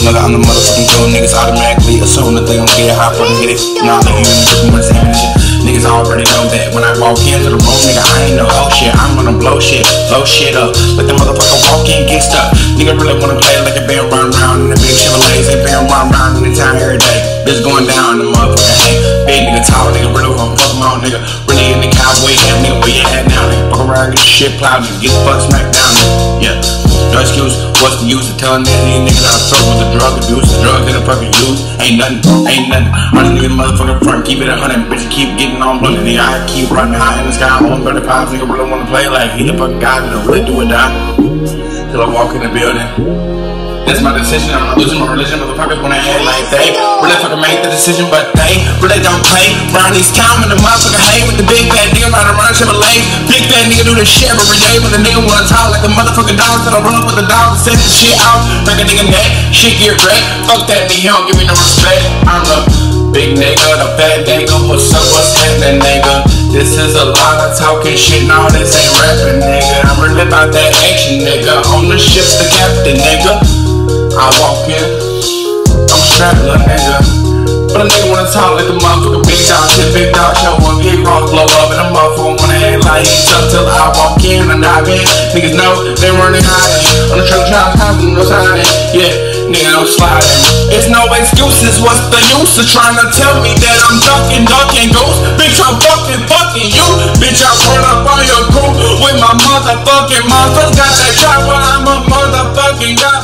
Look, I'm the motherfucking goon. Niggas automatically assume that they gon' get high for the hit it. Nah, they ain't even what's happening. Niggas already know that when I walk into the room, nigga, I ain't no oh shit. I'm gonna blow shit up. Let the motherfucker walk in, get stuck. Nigga really wanna play like a band run round in the big Chevrolets. They band run round in the town every day. This going down in the motherfucker hang. Big nigga tall, nigga really wanna fuck them on, nigga. Really in the cowboy hat, nigga, where you at now, nigga? Fuck around, get shit plowed, nigga, get fucked smacked down, nigga. Yeah. No excuse, what's the use of telling that these niggas I struggle with the drug abuse? The drugs in the fucking use ain't nothing. Honest nigga, motherfucking front, keep it 100, bitch, keep getting on bloody. Nigga, I keep running high in the sky, on 35, nigga, really wanna play like he the fucking guy that really do or die. Till I walk in the building. That's my decision, I'm not losing my religion. Motherfuckers wanna act like they really fucking make the decision, but they really don't play. Round these town when the motherfucker hate with the big fat nigga riding around Chevrolet. Big fat nigga do this shit every day, but the nigga wanna talk like a motherfucking dog. Till I run up with the dog and set the shit out. Break a nigga neck, shit get wrecked. Fuck that nigga, he don't give me no respect. I'm the big nigga, the fat nigga. What's up, what's happening, nigga? This is a lot of talking shit, no, this ain't rapping, nigga. I'm really about that action, nigga. On the ship, the captain, nigga. I walk in, I'm strapped, little nigga. But a nigga wanna talk like the motherfucker big dog shit, big dog show up, big rock blow up, and a motherfucker wanna act like he's up till I walk in and dive in. Niggas know they running high on the truck trying to no sign. Yeah, nigga, I'm sliding. It's no excuses, what's the use of trying to tell me that I'm ducking goose? Bitch, I'm fucking you. Bitch, I run up on your crew with my motherfucking monsters. Got that trap where I'm a motherfucking guy.